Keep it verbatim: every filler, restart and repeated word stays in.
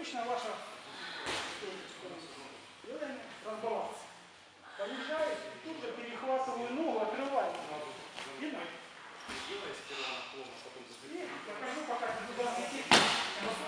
обычно ваша делаем разбаланс. Поезжаете, тут же перехватываю ногу, отрываю. Видно? И покажу, пока ты туда летишь.